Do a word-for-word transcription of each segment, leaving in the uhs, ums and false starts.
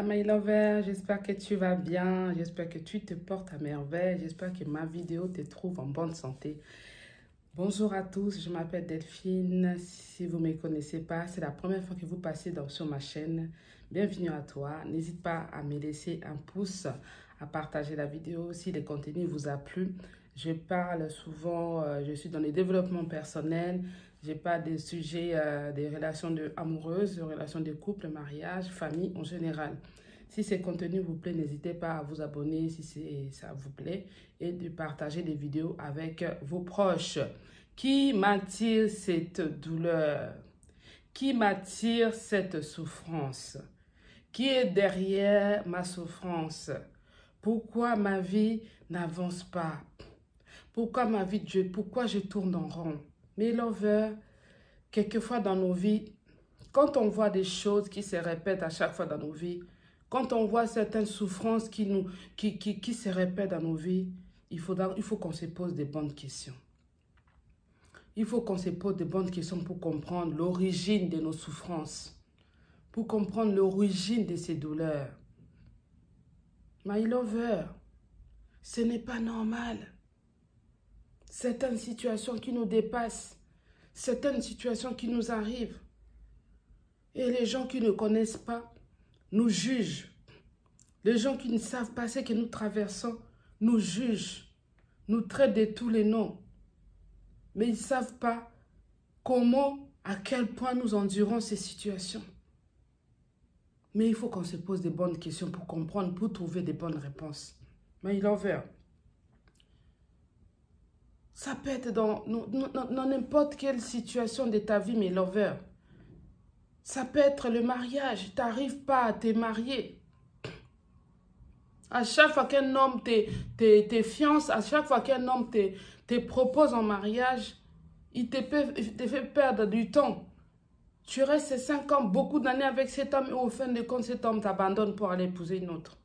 my lover, j'espère que tu vas bien, j'espère que tu te portes à merveille, j'espère que ma vidéo te trouve en bonne santé. Bonjour à tous, je m'appelle Delphine, si vous ne me connaissez pas, c'est la première fois que vous passez dans, sur ma chaîne, bienvenue à toi. N'hésite pas à me laisser un pouce, à partager la vidéo si le contenu vous a plu. Je parle souvent, euh, je suis dans le développement personnel, je parle des sujets, euh, des relations de, amoureuses, des relations de couple, mariage, famille en général. Si ce contenu vous plaît, n'hésitez pas à vous abonner si ça vous plaît et de partager des vidéos avec vos proches. Qui m'attire cette douleur? Qui m'attire cette souffrance? Qui est derrière ma souffrance? Pourquoi ma vie n'avance pas? Pourquoi ma vie, je, pourquoi je tourne en rond? Mes lovers, quelquefois dans nos vies, quand on voit des choses qui se répètent à chaque fois dans nos vies, quand on voit certaines souffrances qui, nous, qui, qui, qui se répètent dans nos vies, il, faudra, il faut qu'on se pose des bonnes questions. Il faut qu'on se pose des bonnes questions pour comprendre l'origine de nos souffrances, pour comprendre l'origine de ces douleurs. My lover, ce n'est pas normal. Certaines situations qui nous dépassent, certaines situations qui nous arrivent. Et les gens qui ne connaissent pas nous jugent. Les gens qui ne savent pas ce que nous traversons nous jugent, nous traitent de tous les noms. Mais ils ne savent pas comment, à quel point nous endurons ces situations. Mais il faut qu'on se pose des bonnes questions pour comprendre, pour trouver des bonnes réponses. My lover, ça peut être dans n'importe quelle situation de ta vie, my lover. Ça peut être le mariage. Tu n'arrives pas à te marier. À chaque fois qu'un homme te, te, te fiance, à chaque fois qu'un homme te, te propose en mariage, il te, peut, il te fait perdre du temps. Tu restes cinq ans, beaucoup d'années avec cet homme et au fin de compte, cet homme t'abandonne pour aller épouser une autre.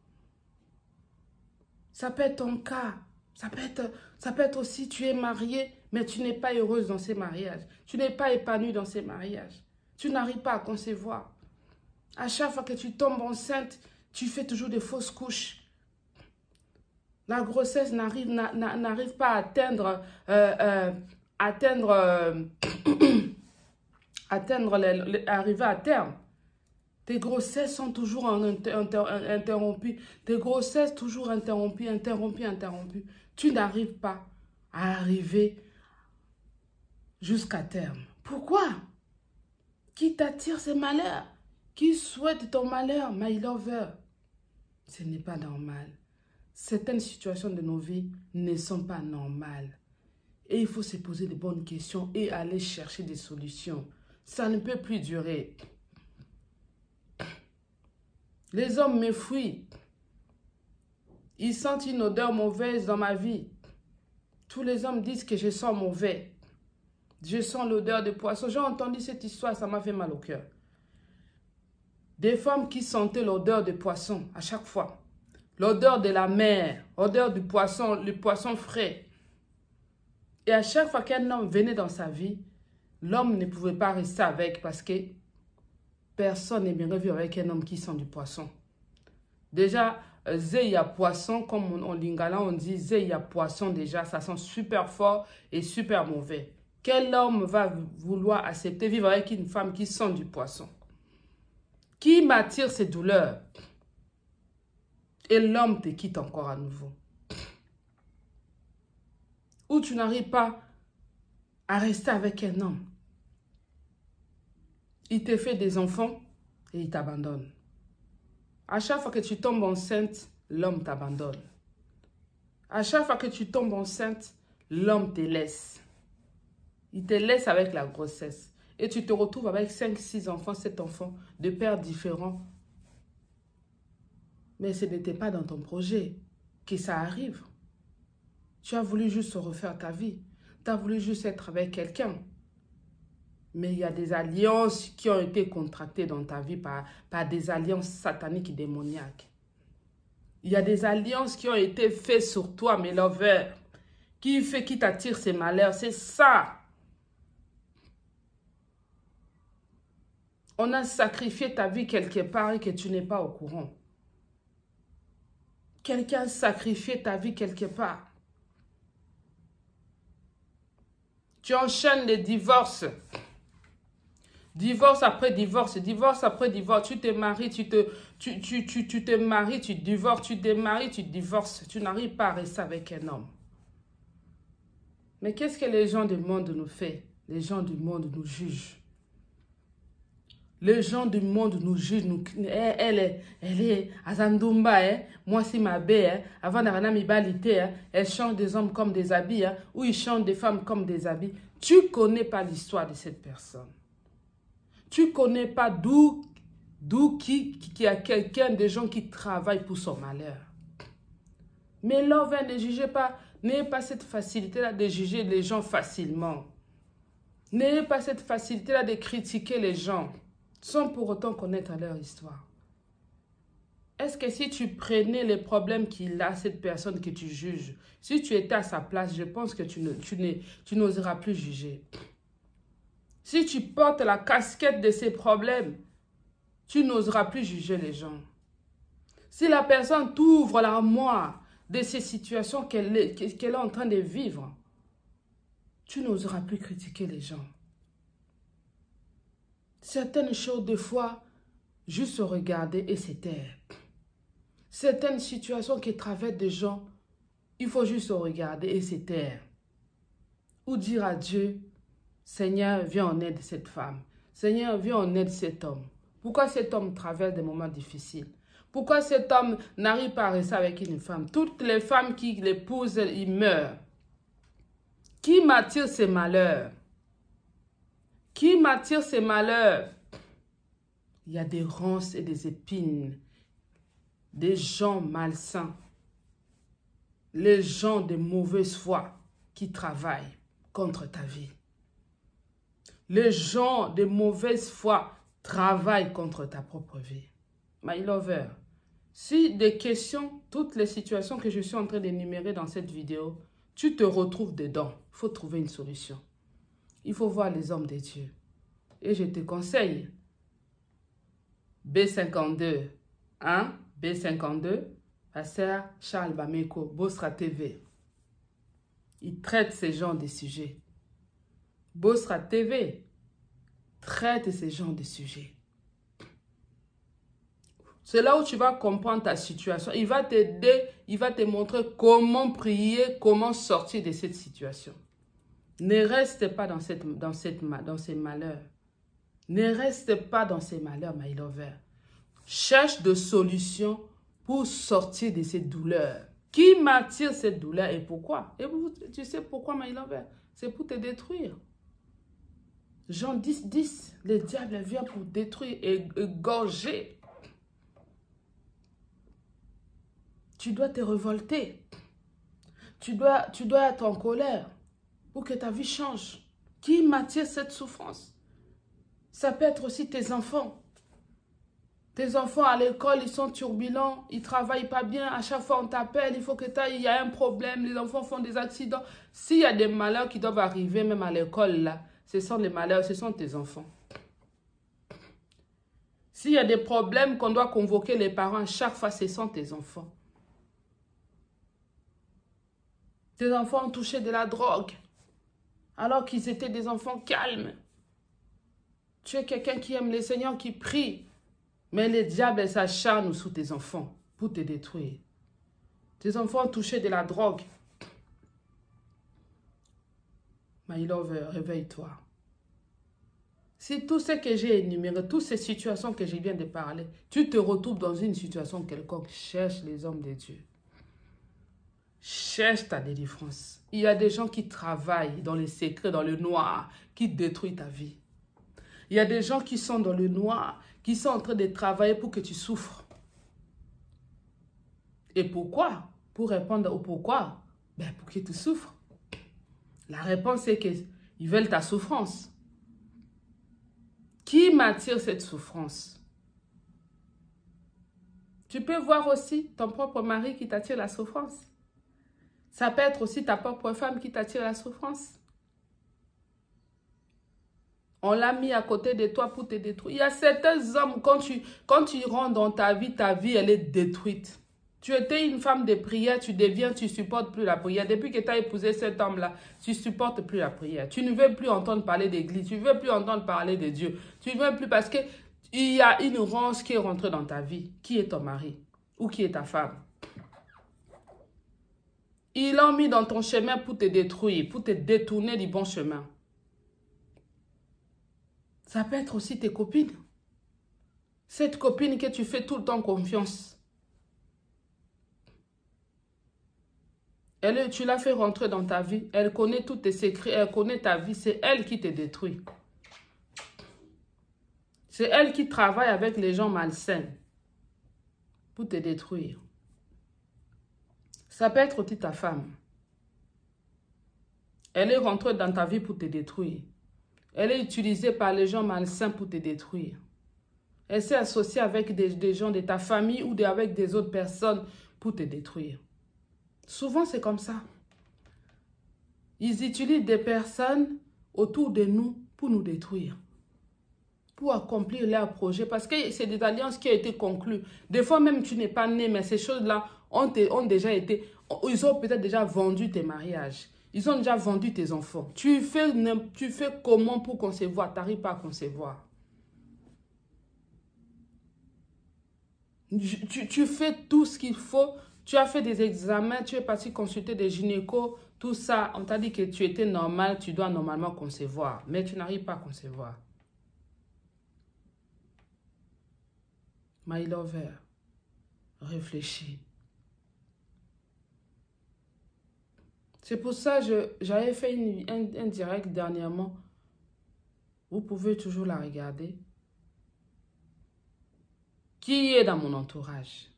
Ça peut être ton cas. Ça peut être, ça peut être aussi tu es marié, mais tu n'es pas heureuse dans ces mariages. Tu n'es pas épanouie dans ces mariages. Tu n'arrives pas à concevoir. À chaque fois que tu tombes enceinte, tu fais toujours des fausses couches. La grossesse n'arrive n'arrive pas à atteindre, euh, euh, atteindre, euh, atteindre les, les, arriver à terme. Tes grossesses sont toujours en inter, inter, interrompues. Tes grossesses toujours interrompues, interrompues, interrompues. Tu n'arrives pas à arriver jusqu'à terme. Pourquoi? Qui t'attire ces malheurs? Qui souhaite ton malheur, my lover? Ce n'est pas normal. Certaines situations de nos vies ne sont pas normales. Et il faut se poser de bonnes questions et aller chercher des solutions. Ça ne peut plus durer. Les hommes me fuient. Ils sentent une odeur mauvaise dans ma vie. Tous les hommes disent que je sens mauvais. Je sens l'odeur de poisson. J'ai entendu cette histoire, ça m'a fait mal au cœur. Des femmes qui sentaient l'odeur de poisson à chaque fois. L'odeur de la mer, l'odeur du poisson, le poisson frais. Et à chaque fois qu'un homme venait dans sa vie, l'homme ne pouvait pas rester avec parce que personne n'aimerait vivre avec un homme qui sent du poisson. Déjà, Zeya poisson, comme en lingala on dit Zeya poisson déjà, ça sent super fort et super mauvais. Quel homme va vouloir accepter vivre avec une femme qui sent du poisson? Qui m'attire ces douleurs? Et l'homme te quitte encore à nouveau. Ou tu n'arrives pas à rester avec un homme. Il te fait des enfants et il t'abandonne. À chaque fois que tu tombes enceinte, l'homme t'abandonne. À chaque fois que tu tombes enceinte, l'homme te laisse. Il te laisse avec la grossesse. Et tu te retrouves avec cinq, six enfants, sept enfants, de pères différents. Mais ce n'était pas dans ton projet que ça arrive. Tu as voulu juste refaire ta vie. Tu as voulu juste être avec quelqu'un. Mais il y a des alliances qui ont été contractées dans ta vie par, par des alliances sataniques et démoniaques. Il y a des alliances qui ont été faites sur toi, mes lovers, qui fait qui t'attire ces malheurs. C'est ça. On a sacrifié ta vie quelque part et que tu n'es pas au courant. Quelqu'un a sacrifié ta vie quelque part. Tu enchaînes les divorces. Divorce après divorce, divorce après divorce. Tu te maries, tu te, tu, tu, tu, tu te maries, tu divorces, tu te maries, tu divorces. Tu n'arrives pas à rester avec un homme. Mais qu'est-ce que les gens du monde nous font? Les gens du monde nous jugent. Les gens du monde nous jugent. Nous, elle, elle est, elle est à Zandumba, hein? Moi c'est ma belle, hein? Avant d'arriver mi balité, hein? Elle change des hommes comme des habits, hein? Ou ils changent des femmes comme des habits. Tu ne connais pas l'histoire de cette personne. Tu ne connais pas d'où, d'où qui, qui, qui a quelqu'un, des gens qui travaillent pour son malheur. Mais l'homme ne jugez pas, n'ayez pas cette facilité-là de juger les gens facilement. N'ayez pas cette facilité-là de critiquer les gens, sans pour autant connaître leur histoire. Est-ce que si tu prenais les problèmes qu'il a, cette personne que tu juges, si tu étais à sa place, je pense que tu, ne, tu, ne, tu n'oseras plus juger. Si tu portes la casquette de ces problèmes, tu n'oseras plus juger les gens. Si la personne t'ouvre l'armoire de ces situations qu'elle est, qu'elle est en train de vivre, tu n'oseras plus critiquer les gens. Certaines choses, des fois, juste regarder et se taire. Certaines situations qui traversent des gens, il faut juste regarder et se taire. Ou dire à Dieu, Seigneur, viens en aide cette femme. Seigneur, viens en aide cet homme. Pourquoi cet homme traverse des moments difficiles? Pourquoi cet homme n'arrive pas à rester avec une femme? Toutes les femmes qui l'épousent, ils meurent. Qui m'attire ces malheurs? Qui m'attire ces malheurs? Il y a des ronces et des épines. Des gens malsains. Les gens de mauvaise foi qui travaillent contre ta vie. Les gens de mauvaise foi travaillent contre ta propre vie. My lover, si des questions, toutes les situations que je suis en train d'énumérer dans cette vidéo, tu te retrouves dedans, il faut trouver une solution. Il faut voir les hommes de Dieu. Et je te conseille, B cinquante-deux, hein? B cinquante-deux, Pasteur Charles Bameko, Bosra T V. Il traite ces genres de sujets. Bosra T V traite ces genres de sujets. C'est là où tu vas comprendre ta situation. Il va t'aider, il va te montrer comment prier, comment sortir de cette situation. Ne reste pas dans, cette, dans, cette, dans ces malheurs. Ne reste pas dans ces malheurs, my lover. Cherche des solutions pour sortir de cette douleur. Qui m'attire cette douleur et pourquoi? Et vous, tu sais pourquoi, my lover? C'est pour te détruire. Jean dix, dix, le diable vient pour détruire et égorger. Tu dois te révolter. Tu dois, tu dois être en colère pour que ta vie change. Qui m'attire cette souffrance? Ça peut être aussi tes enfants. Tes enfants à l'école, ils sont turbulents, ils ne travaillent pas bien. À chaque fois, on t'appelle, il faut que tu ailles, il y a un problème, les enfants font des accidents. S'il y a des malheurs qui doivent arriver, même à l'école, là, ce sont les malheurs, ce sont tes enfants. S'il y a des problèmes qu'on doit convoquer les parents, à chaque fois, ce sont tes enfants. Tes enfants ont touché de la drogue, alors qu'ils étaient des enfants calmes. Tu es quelqu'un qui aime le Seigneur, qui prie. Mais le diable s'acharne sous tes enfants pour te détruire. Tes enfants ont touché de la drogue. My lover, réveille-toi. Si tout ce que j'ai énuméré, toutes ces situations que je viens de parler, tu te retrouves dans une situation quelconque, cherche les hommes de Dieu. Cherche ta délivrance. Il y a des gens qui travaillent dans les secrets, dans le noir, qui détruisent ta vie. Il y a des gens qui sont dans le noir, qui sont en train de travailler pour que tu souffres. Et pourquoi? Pour répondre au pourquoi? Ben pour que tu souffres. La réponse est qu'ils veulent ta souffrance. Qui m'attire cette souffrance? Tu peux voir aussi ton propre mari qui t'attire la souffrance. Ça peut être aussi ta propre femme qui t'attire la souffrance. On l'a mis à côté de toi pour te détruire. Il y a certains hommes, quand tu, quand tu rentres dans ta vie, ta vie, elle est détruite. Tu étais une femme de prière, tu deviens, tu ne supportes plus la prière. Depuis que tu as épousé cet homme-là, tu ne supportes plus la prière. Tu ne veux plus entendre parler d'église, tu ne veux plus entendre parler de Dieu. Tu ne veux plus parce qu'il y a une ronge qui est rentrée dans ta vie. Qui est ton mari ou qui est ta femme? Ils l'ont mis dans ton chemin pour te détruire, pour te détourner du bon chemin. Ça peut être aussi tes copines. Cette copine que tu fais tout le temps confiance. Elle, tu l'as fait rentrer dans ta vie. Elle connaît tous tes secrets. Elle connaît ta vie. C'est elle qui te détruit. C'est elle qui travaille avec les gens malsains pour te détruire. Ça peut être aussi ta femme. Elle est rentrée dans ta vie pour te détruire. Elle est utilisée par les gens malsains pour te détruire. Elle s'est associée avec des, des gens de ta famille ou de, avec des autres personnes pour te détruire. Souvent, c'est comme ça. Ils utilisent des personnes autour de nous pour nous détruire. Pour accomplir leurs projets. Parce que c'est des alliances qui ont été conclues. Des fois, même tu n'es pas né, mais ces choses-là ont, ont déjà été... Ils ont peut-être déjà vendu tes mariages. Ils ont déjà vendu tes enfants. Tu fais, tu fais comment pour concevoir? Tu n'arrives pas à concevoir. Tu, tu fais tout ce qu'il faut. Tu as fait des examens, tu es parti consulter des gynécos, tout ça. On t'a dit que tu étais normal, tu dois normalement concevoir. Mais tu n'arrives pas à concevoir. My lover, réfléchis. C'est pour ça que j'avais fait une, un, un direct dernièrement. Vous pouvez toujours la regarder. Qui est dans mon entourage?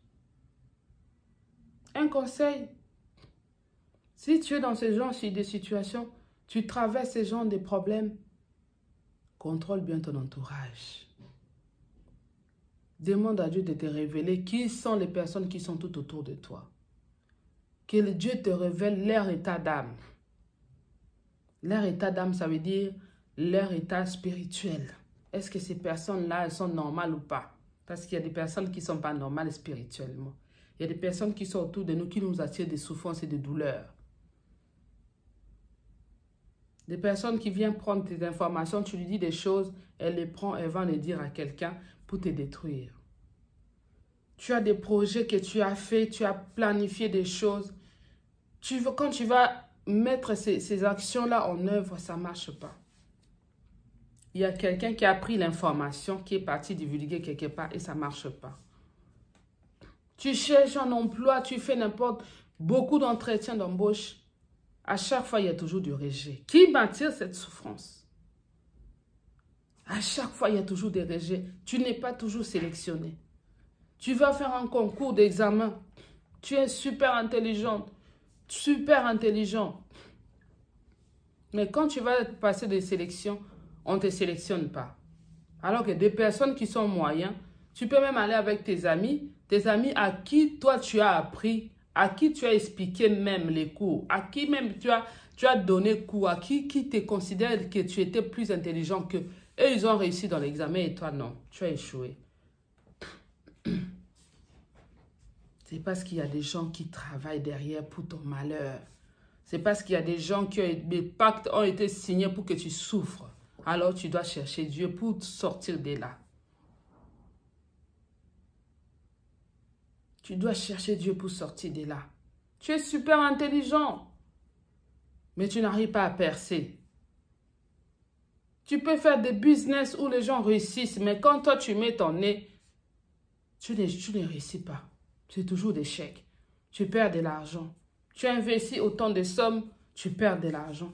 Un conseil. Si tu es dans ce genre de situation, tu traverses ce genre de problèmes, contrôle bien ton entourage. Demande à Dieu de te révéler qui sont les personnes qui sont tout autour de toi. Que Dieu te révèle leur état d'âme. Leur état d'âme, ça veut dire leur état spirituel. Est-ce que ces personnes-là, elles sont normales ou pas? Parce qu'il y a des personnes qui ne sont pas normales spirituellement. Il y a des personnes qui sont autour de nous, qui nous attirent des souffrances et des douleurs. Des personnes qui viennent prendre tes informations, tu lui dis des choses, elle les prend, elle va les dire à quelqu'un pour te détruire. Tu as des projets que tu as faits, tu as planifié des choses. Tu veux, quand tu vas mettre ces, ces actions-là en œuvre, ça ne marche pas. Il y a quelqu'un qui a pris l'information, qui est parti divulguer quelque part et ça ne marche pas. Tu cherches un emploi, tu fais n'importe, beaucoup d'entretiens d'embauche. À chaque fois, il y a toujours du rejet. Qui m'attire cette souffrance? À chaque fois, il y a toujours des rejets. Tu n'es pas toujours sélectionné. Tu vas faire un concours d'examen. Tu es super intelligente, super intelligent. Mais quand tu vas passer des sélections, on ne te sélectionne pas. Alors que des personnes qui sont moyens, tu peux même aller avec tes amis, tes amis à qui toi tu as appris, à qui tu as expliqué même les cours, à qui même tu as, tu as donné cours, à qui, qui te considère que tu étais plus intelligent qu'eux. Eux, ils ont réussi dans l'examen et toi, non. Tu as échoué. C'est parce qu'il y a des gens qui travaillent derrière pour ton malheur. C'est parce qu'il y a des gens qui ont, des pactes ont été signés pour que tu souffres. Alors tu dois chercher Dieu pour sortir de là. Tu dois chercher Dieu pour sortir de là. Tu es super intelligent, mais tu n'arrives pas à percer. Tu peux faire des business où les gens réussissent, mais quand toi tu mets ton nez, tu ne, tu ne réussis pas. C'est toujours des chèques. Tu perds de l'argent. Tu investis autant de sommes, tu perds de l'argent.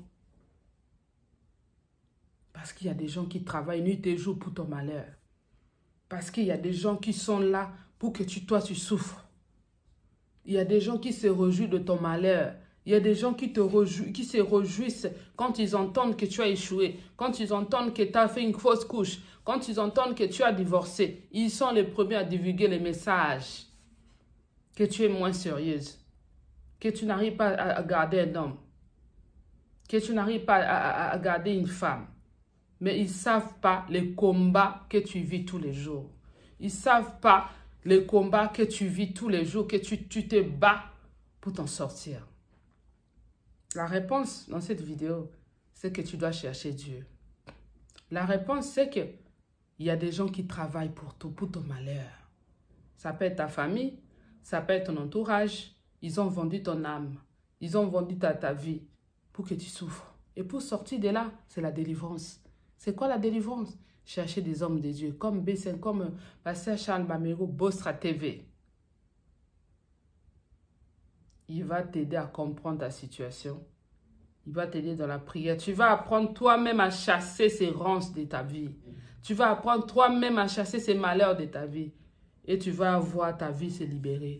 Parce qu'il y a des gens qui travaillent nuit et jour pour ton malheur. Parce qu'il y a des gens qui sont là pour que tu, toi tu souffres. Il y a des gens qui se réjouissent de ton malheur. Il y a des gens qui, te réjou qui se réjouissent quand ils entendent que tu as échoué, quand ils entendent que tu as fait une fausse couche, quand ils entendent que tu as divorcé. Ils sont les premiers à divulguer les messages que tu es moins sérieuse, que tu n'arrives pas à garder un homme, que tu n'arrives pas à, à, à garder une femme. Mais ils ne savent pas les combats que tu vis tous les jours. Ils ne savent pas les combats que tu vis tous les jours, que tu, tu te bats pour t'en sortir? La réponse dans cette vidéo, c'est que tu dois chercher Dieu. La réponse, c'est que il y a des gens qui travaillent pour tout, pour ton malheur. Ça peut être ta famille, ça peut être ton entourage. Ils ont vendu ton âme. Ils ont vendu ta, ta vie pour que tu souffres. Et pour sortir de là, c'est la délivrance. C'est quoi la délivrance? Chercher des hommes de Dieu, comme B cinq, comme Pasteur Charles Bamero, Bostra T V. Il va t'aider à comprendre ta situation. Il va t'aider dans la prière. Tu vas apprendre toi-même à chasser ces ronces de ta vie. Tu vas apprendre toi-même à chasser ces malheurs de ta vie. Et tu vas voir ta vie se libérer.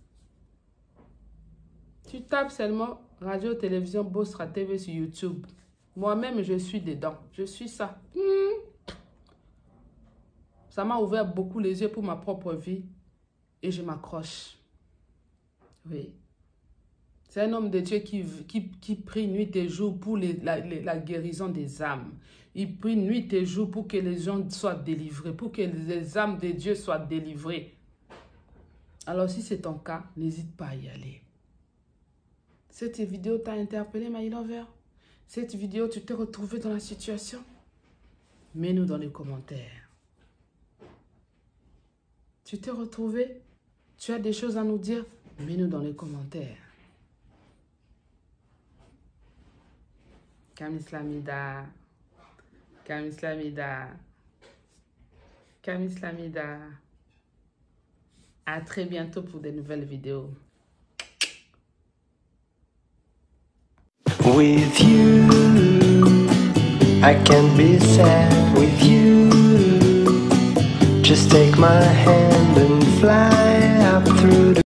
Tu tapes seulement radio, télévision, Bostra T V sur YouTube. Moi-même, je suis dedans. Je suis ça. Hmm. Ça m'a ouvert beaucoup les yeux pour ma propre vie. Et je m'accroche. Oui. C'est un homme de Dieu qui, qui, qui prie nuit et jour pour les, la, les, la guérison des âmes. Il prie nuit et jour pour que les gens soient délivrés, pour que les âmes de Dieu soient délivrées. Alors si c'est ton cas, n'hésite pas à y aller. Cette vidéo t'a interpellé, my lover? Cette vidéo, tu t'es retrouvé dans la situation? Mets-nous dans les commentaires. Tu t'es retrouvé? Tu as des choses à nous dire? Mets-nous dans les commentaires. Kamislamida, Kamislamida, Kamislamida. À très bientôt pour de nouvelles vidéos. With you, I can't be sad with you. Just take my hand and fly up through the